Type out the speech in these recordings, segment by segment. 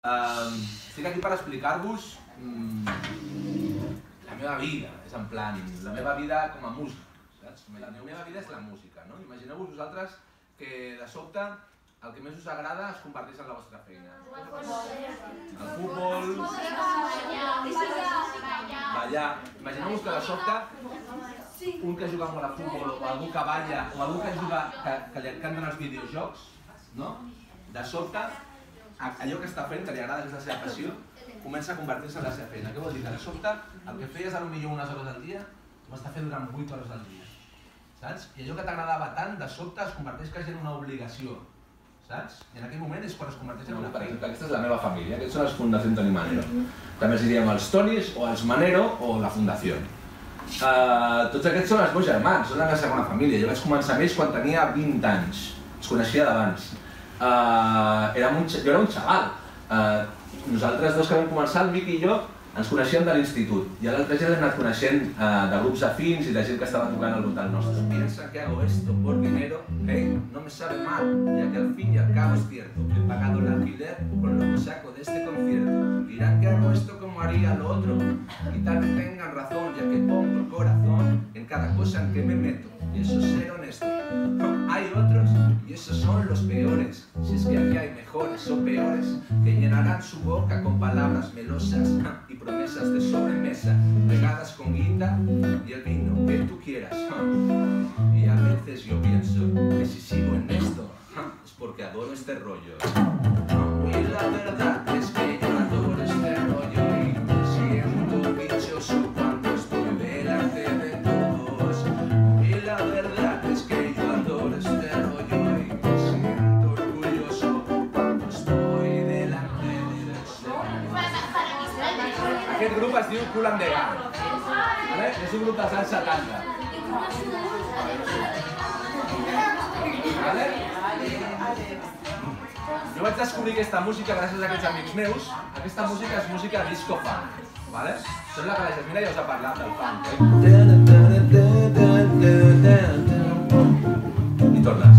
Estic aquí per explicar-vos la meva vida, és en plan, la meva vida com a músic, saps? La meva vida és la música, no? Imagineu-vos vosaltres que de sobte el que més us agrada es converteix en la vostra feina. El futbol, ballar. Imagineu-vos que de sobte un que juga molt a futbol o algú que balla o algú que juga, que li encanten els videojocs, no? De sobte, allò que està fent, que li agrada, que és la seva passió, comença a convertir-se en la seva feina. Què vol dir? Que de sobte el que feies potser unes hores al dia ho està fent durant 8 hores al dia. Saps? I allò que t'agradava tant, de sobte es converteix quasi en una obligació. Saps? I en aquell moment és quan es converteix en una feina. Per exemple, aquesta és la meva família, aquests són els Fundació Toni Manero. També els diríem els Tonis, o els Manero, o la Fundació. Tots aquests són els meus germans, són la meva segona família. Jo vaig començar amb ells quan tenia 20 anys. Els coneixia d'abans. Jo era un xaval. Nosaltres dos que vam començar, el Miqui i jo, ens coneixíem de l'institut. I a l'altra gent l'hem anat coneixent de grups afins i de gent que estava tocant al voltant nostre. Piensa que hago esto por dinero, no me sabe mal, ya que al fin y al cabo es cierto. He pagado el alquiler con lo que saco de este concierto. Dirán que hago esto como haría lo otro. Y tal vez tengan razón, ya que pongo el corazón en cada cosa en que me meto. Y eso es ser honesto. Hay otros, y esos son los peores. Si es que aquí hay mejores o peores, que llenarán su boca con palabras melosas y promesas de sobremesa, regadas con guita y el vino que tú quieras. Y a veces yo pienso que si sigo en esto, es porque adoro este rollo. Y la verdad es que yo adoro este rollo y me siento dichoso cuando estoy delante de todos. Y la verdad es que yo adoro este rollo y me siento orgulloso cuando estoy delante de todos. Aquest grup es diu Kool and the Gang. És un grup dels anys 70. Jo vaig descobrir aquesta música gràcies a aquests amics meus. Aquesta música és música disco funk. Sembla que la Jasmina ja us ha parlat del funk. I tornes.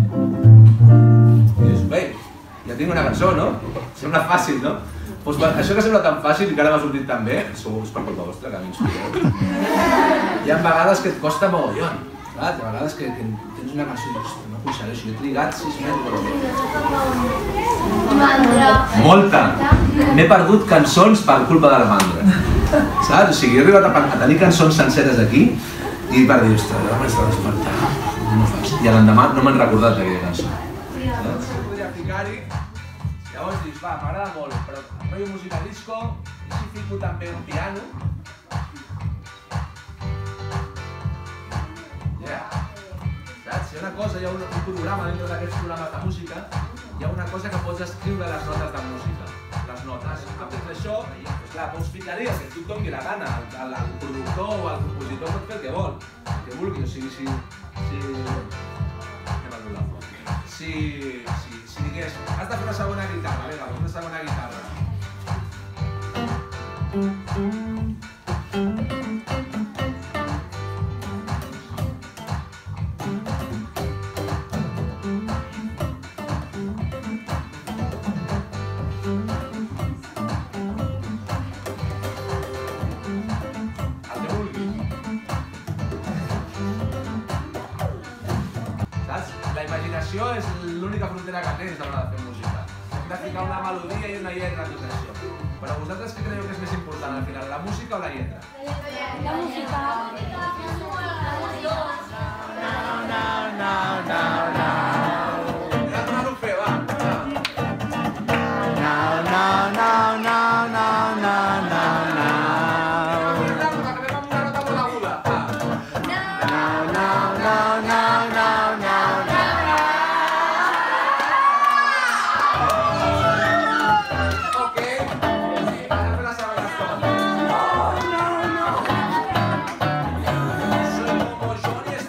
I dius, bé, ja tinc una cançó, no? Sembla fàcil, no? Doncs això que sembla tan fàcil i que ara m'ha sortit tan bé, és per culpa vostra, que m'inspireu. Hi ha vegades que et costa mogollon. Hi ha vegades que tens una cançó i dius, no aconsegueixo, jo he trigat 6 mesos. Molta! M'he perdut cançons per culpa de la mandra. Saps? O sigui, he arribat a tenir cançons senceres aquí i per dir, ostres, ara m'he estat despertant. I l'endemà no m'han recordat d'aquella cançó. Podria ficar-hi. Llavors dius, va, m'agrada molt, però faig música disco i si fico també un piano. Saps? Hi ha una cosa, hi ha un programa dintre d'aquests programes de música, hi ha una cosa que pots escriure les notes de música. Les notes. Després d'això, clar, pots ficar-hi el que tu et doni la gana. El productor o el compositor pot fer el que vol, el que vulgui. O sigui, si digués, has de fer una segona guitarra, vinga, fes una segona guitarra. El que vulguis. Saps? La imaginació és l'única frontera que tens a l'hora de fer música. Hem de ficar una melodia i una lletra a tot això. Però vosaltres què creieu que és més important al final, la música o la lletra? La música. Hem de donar-ho fer, va. Acabem amb una nota molt aguda. Soy como Johnny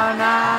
Nadal.